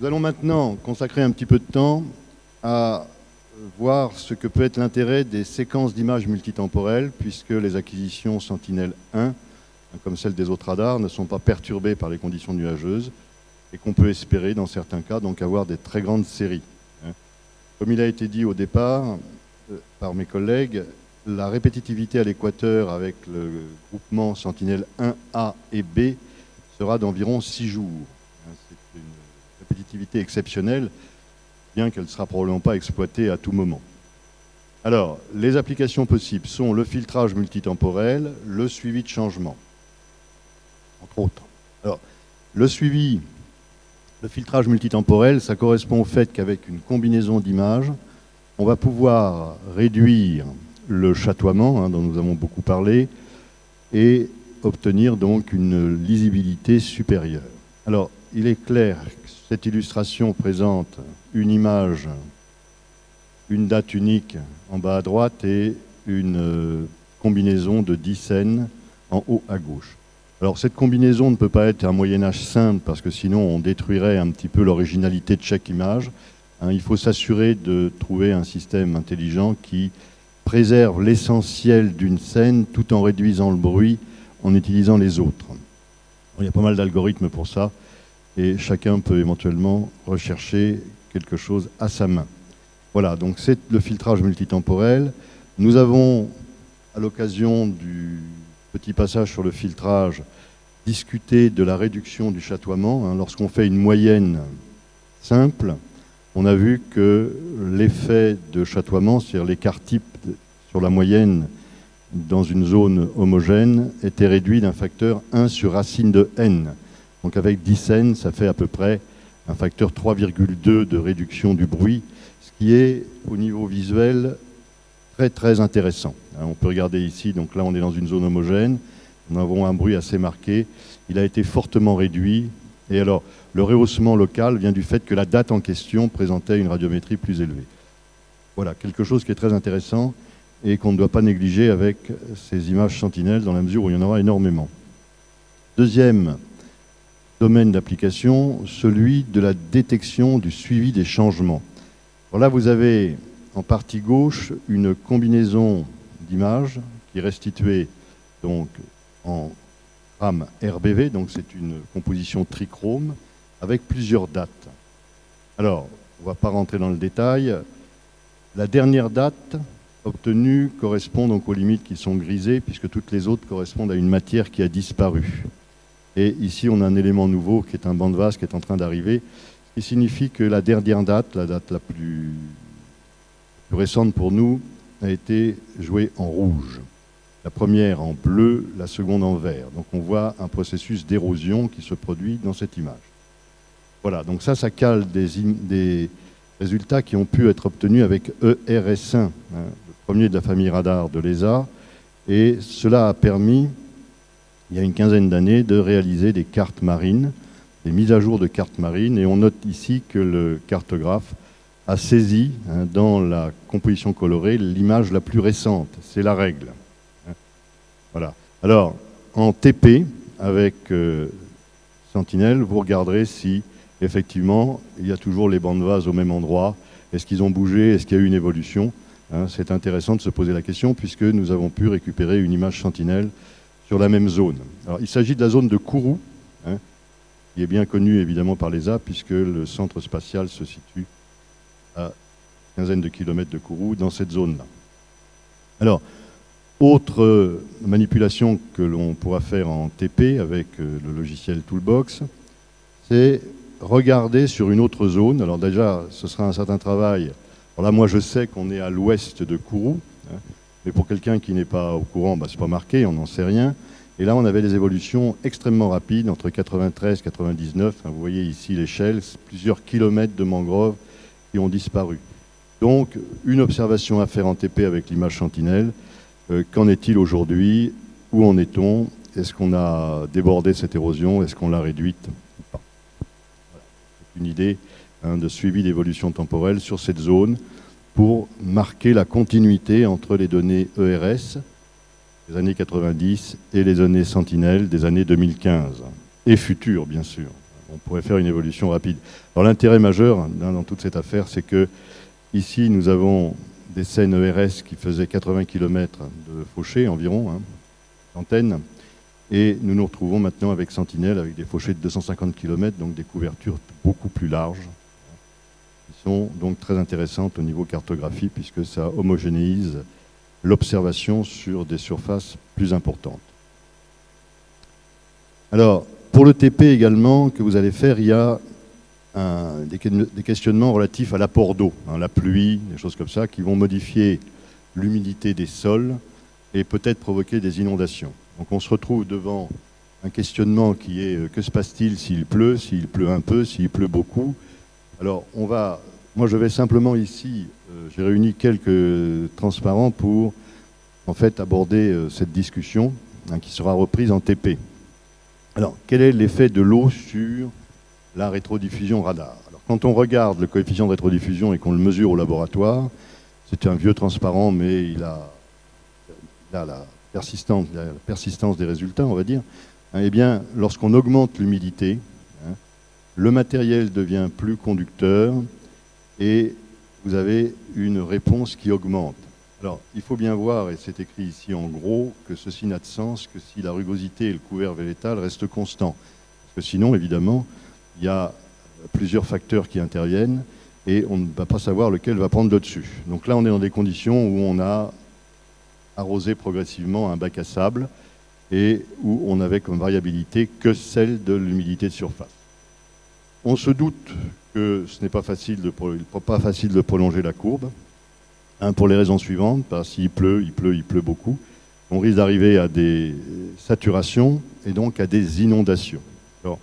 Nous allons maintenant consacrer un petit peu de temps à voir ce que peut être l'intérêt des séquences d'images multitemporelles, puisque les acquisitions Sentinel-1, comme celles des autres radars, ne sont pas perturbées par les conditions nuageuses et qu'on peut espérer, dans certains cas, donc avoir des très grandes séries. Comme il a été dit au départ par mes collègues, la répétitivité à l'équateur avec le groupement Sentinel 1A et B sera d'environ 6 jours. C'est une répétitivité exceptionnelle, bien qu'elle ne sera probablement pas exploitée à tout moment. Alors, les applications possibles sont le filtrage multitemporel, le suivi de changement, entre autres. Alors, le filtrage multitemporel, ça correspond au fait qu'avec une combinaison d'images, on va pouvoir réduire le chatoiement, dont nous avons beaucoup parlé, et obtenir donc une lisibilité supérieure. Alors, il est clair que cette illustration présente une image, une date unique en bas à droite et une combinaison de 10 scènes en haut à gauche. Alors, cette combinaison ne peut pas être un Moyen-Âge simple parce que sinon on détruirait un petit peu l'originalité de chaque image. Il faut s'assurer de trouver un système intelligent qui préserve l'essentiel d'une scène tout en réduisant le bruit en utilisant les autres. Il y a pas mal d'algorithmes pour ça et chacun peut éventuellement rechercher quelque chose à sa main. Voilà, donc c'est le filtrage multitemporel. Nous avons, à l'occasion du petit passage sur le filtrage, discuté de la réduction du chatoiement. Lorsqu'on fait une moyenne simple, on a vu que l'effet de chatoiement, c'est-à-dire l'écart type sur la moyenne dans une zone homogène, était réduit d'un facteur 1 sur racine de n. Donc avec 10 n, ça fait à peu près un facteur 3,2 de réduction du bruit, ce qui est au niveau visuel très très intéressant. On peut regarder ici, donc là on est dans une zone homogène, nous avons un bruit assez marqué, il a été fortement réduit, et alors le rehaussement local vient du fait que la date en question présentait une radiométrie plus élevée. Voilà, quelque chose qui est très intéressant et qu'on ne doit pas négliger avec ces images sentinelles dans la mesure où il y en aura énormément. Deuxième domaine d'application, celui de la détection du suivi des changements. Alors là, vous avez en partie gauche une combinaison d'images qui est restituée donc en RAM RBV, donc c'est une composition trichrome avec plusieurs dates. Alors, on ne va pas rentrer dans le détail. La dernière date obtenue correspond donc aux limites qui sont grisées, puisque toutes les autres correspondent à une matière qui a disparu. Et ici, on a un élément nouveau qui est un banc de vase qui est en train d'arriver, ce qui signifie que la dernière date, la date la plus récente pour nous, a été jouée en rouge. La première en bleu, la seconde en vert. Donc on voit un processus d'érosion qui se produit dans cette image. Voilà, donc ça cale des résultats qui ont pu être obtenus avec ERS1, le premier de la famille radar de l'ESA, et cela a permis, il y a une quinzaine d'années, de réaliser des cartes marines, des mises à jour de cartes marines, et on note ici que le cartographe a saisi dans la composition colorée l'image la plus récente, c'est la règle. Voilà. Alors, en TP, avec Sentinel, vous regarderez si, effectivement, il y a toujours les bancs de vase au même endroit. Est-ce qu'ils ont bougé? Est-ce qu'il y a eu une évolution? C'est intéressant de se poser la question, puisque nous avons pu récupérer une image Sentinel sur la même zone. Alors, il s'agit de la zone de Kourou, qui est bien connue, évidemment, par l'ESA, puisque le centre spatial se situe à une quinzaine de kilomètres de Kourou, dans cette zone-là. Alors, autre manipulation que l'on pourra faire en TP avec le logiciel Toolbox, c'est regarder sur une autre zone. Alors déjà, ce sera un certain travail. Alors là, moi, je sais qu'on est à l'ouest de Kourou, mais pour quelqu'un qui n'est pas au courant, c'est pas marqué, on n'en sait rien. Et là, on avait des évolutions extrêmement rapides, entre 93 et 99. Vous voyez ici l'échelle, plusieurs kilomètres de mangroves qui ont disparu. Donc, une observation à faire en TP avec l'image Sentinelle. Qu'en est-il aujourd'hui? Où en est-on? Est-ce qu'on a débordé cette érosion? Est-ce qu'on l'a réduite ou pas? Voilà. C'est une idée de suivi d'évolution temporelle sur cette zone pour marquer la continuité entre les données ERS des années 90 et les données Sentinelle des années 2015 et futures, bien sûr. on pourrait faire une évolution rapide. Alors l'intérêt majeur dans toute cette affaire, c'est que ici, nous avons des scènes ERS qui faisaient 80 km de fauchée environ, d'antenne, et nous nous retrouvons maintenant avec Sentinelle, avec des fauchées de 250 km, donc des couvertures beaucoup plus larges, qui sont donc très intéressantes au niveau cartographie, puisque ça homogénéise l'observation sur des surfaces plus importantes. Alors, pour le TP également, que vous allez faire, il y a des questionnements relatifs à l'apport d'eau, la pluie, des choses comme ça, qui vont modifier l'humidité des sols et peut-être provoquer des inondations. Donc on se retrouve devant un questionnement qui est que se passe-t-il s'il pleut un peu, s'il pleut beaucoup. Alors moi je vais simplement ici, j'ai réuni quelques transparents pour en fait aborder cette discussion qui sera reprise en TP. Alors quel est l'effet de l'eau sur la rétrodiffusion radar? Alors, quand on regarde le coefficient de rétrodiffusion et qu'on le mesure au laboratoire, c'est un vieux transparent, mais il a la persistance des résultats, on va dire. Eh bien, lorsqu'on augmente l'humidité, le matériel devient plus conducteur et vous avez une réponse qui augmente. Alors, il faut bien voir, et c'est écrit ici en gros, que ceci n'a de sens que si la rugosité et le couvert végétal restent constants. Parce que sinon, évidemment, il y a plusieurs facteurs qui interviennent et on ne va pas savoir lequel va prendre le dessus. Donc là, on est dans des conditions où on a arrosé progressivement un bac à sable et où on n'avait comme variabilité que celle de l'humidité de surface. On se doute que ce n'est pas facile de prolonger la courbe, pour les raisons suivantes, parce qu'il pleut, il pleut beaucoup. On risque d'arriver à des saturations et donc à des inondations. Alors,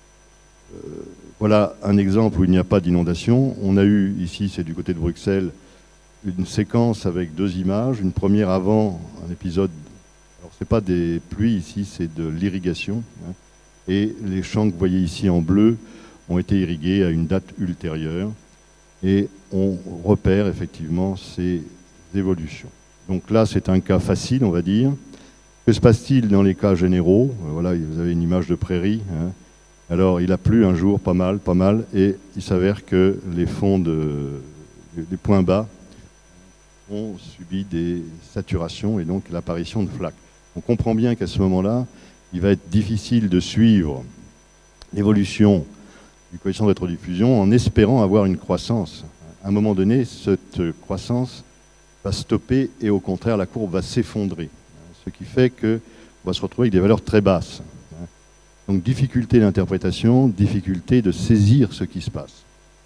voilà un exemple où il n'y a pas d'inondation. On a eu ici, c'est du côté de Bruxelles, une séquence avec deux images. Une première avant un épisode, alors ce n'est pas des pluies ici, c'est de l'irrigation. Et les champs que vous voyez ici en bleu ont été irrigués à une date ultérieure. Et on repère effectivement ces évolutions. Donc là, c'est un cas facile, on va dire. Que se passe-t-il dans les cas généraux? Voilà, vous avez une image de prairie. Alors, il a plu un jour, pas mal, et il s'avère que les fonds des points bas ont subi des saturations et donc l'apparition de flaques. On comprend bien qu'à ce moment-là, il va être difficile de suivre l'évolution du coefficient de rétrodiffusion en espérant avoir une croissance. À un moment donné, cette croissance va stopper et au contraire, la courbe va s'effondrer. Ce qui fait qu'on va se retrouver avec des valeurs très basses. Donc difficulté d'interprétation, difficulté de saisir ce qui se passe.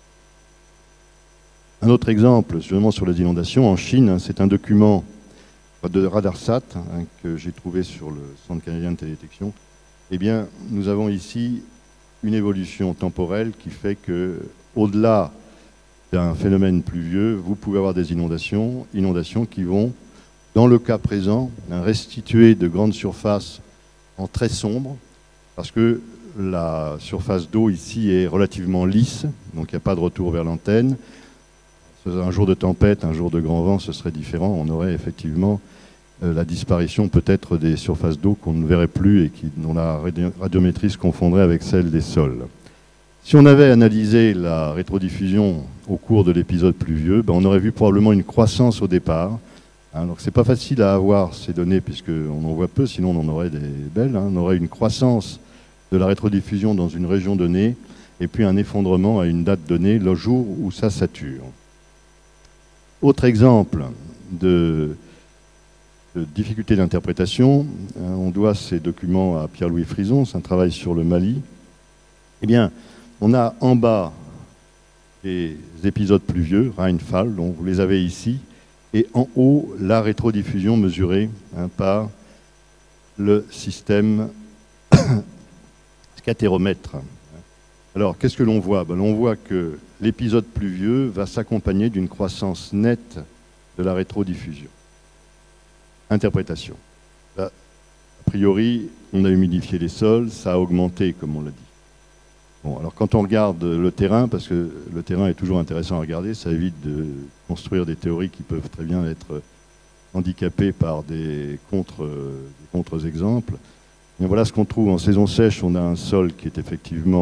Un autre exemple, justement sur les inondations, en Chine, c'est un document de Radarsat que j'ai trouvé sur le Centre canadien de télédétection. Eh bien, nous avons ici une évolution temporelle qui fait que, au-delà d'un phénomène pluvieux, vous pouvez avoir des inondations qui vont, dans le cas présent, restituer de grandes surfaces en très sombre, parce que la surface d'eau ici est relativement lisse, donc il n'y a pas de retour vers l'antenne. Un jour de tempête, un jour de grand vent, ce serait différent. On aurait effectivement la disparition peut-être des surfaces d'eau qu'on ne verrait plus et dont la radiométrie se confondrait avec celle des sols. Si on avait analysé la rétrodiffusion au cours de l'épisode pluvieux, on aurait vu probablement une croissance au départ. Donc c'est pas facile à avoir ces données puisqu'on en voit peu, sinon on en aurait des belles. On aurait une croissance de la rétrodiffusion dans une région donnée et puis un effondrement à une date donnée, le jour où ça sature. Autre exemple de difficulté d'interprétation, on doit ces documents à Pierre-Louis Frison, c'est un travail sur le Mali. Eh bien, on a en bas les épisodes pluvieux, Rheinfall, donc vous les avez ici, et en haut, la rétrodiffusion mesurée par le système scatéromètre. Alors, qu'est-ce que l'on voit? On voit que l'épisode pluvieux va s'accompagner d'une croissance nette de la rétrodiffusion. Interprétation. Là, a priori, on a humidifié les sols, ça a augmenté, comme on l'a dit. Bon, alors quand on regarde le terrain, parce que le terrain est toujours intéressant à regarder, ça évite de construire des théories qui peuvent très bien être handicapées par des contre-exemples. Voilà ce qu'on trouve en saison sèche. On a un sol qui est effectivement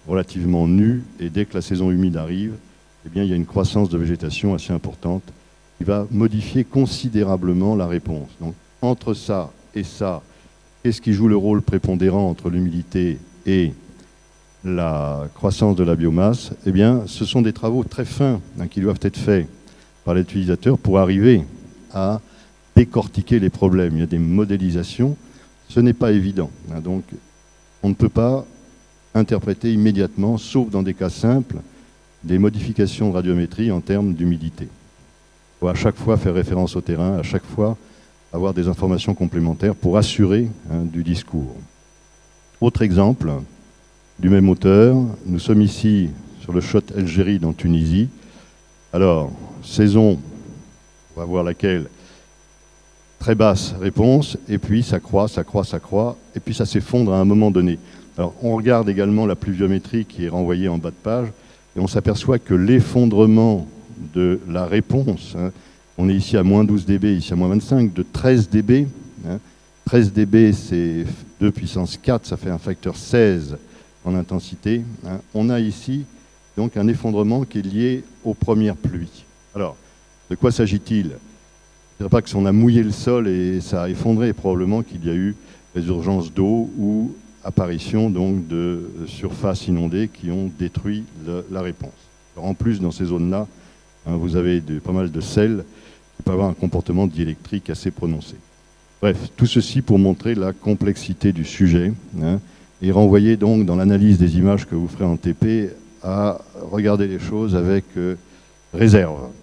relativement nu, et dès que la saison humide arrive, eh bien, il y a une croissance de végétation assez importante qui va modifier considérablement la réponse. Donc, entre ça et ça, qu'est-ce qui joue le rôle prépondérant entre l'humidité et la croissance de la biomasse? Eh bien, ce sont des travaux très fins qui doivent être faits par l'utilisateur pour arriver à décortiquer les problèmes. Il y a des modélisations, ce n'est pas évident. Donc, on ne peut pas interpréter immédiatement, sauf dans des cas simples, des modifications de radiométrie en termes d'humidité. Il faut à chaque fois faire référence au terrain, à chaque fois avoir des informations complémentaires pour assurer du discours. Autre exemple, du même auteur, nous sommes ici sur le Chott El Djerid en Tunisie. Alors, saison, on va voir laquelle, très basse réponse, et puis ça croît, et puis ça s'effondre à un moment donné. Alors, on regarde également la pluviométrie qui est renvoyée en bas de page, et on s'aperçoit que l'effondrement de la réponse, on est ici à moins 12 dB, ici à moins 25, de 13 dB. 13 dB, c'est 2 puissance 4, ça fait un facteur 16 en intensité. On a ici donc un effondrement qui est lié aux premières pluies. Alors, de quoi s'agit-il? Je ne dirais pas que si on a mouillé le sol et ça a effondré, probablement qu'il y a eu résurgence d'eau ou apparition donc de surfaces inondées qui ont détruit la réponse. Alors, en plus, dans ces zones-là, vous avez pas mal de sel qui peut avoir un comportement diélectrique assez prononcé. Bref, tout ceci pour montrer la complexité du sujet et renvoyer donc dans l'analyse des images que vous ferez en TP à regarder les choses avec réserve.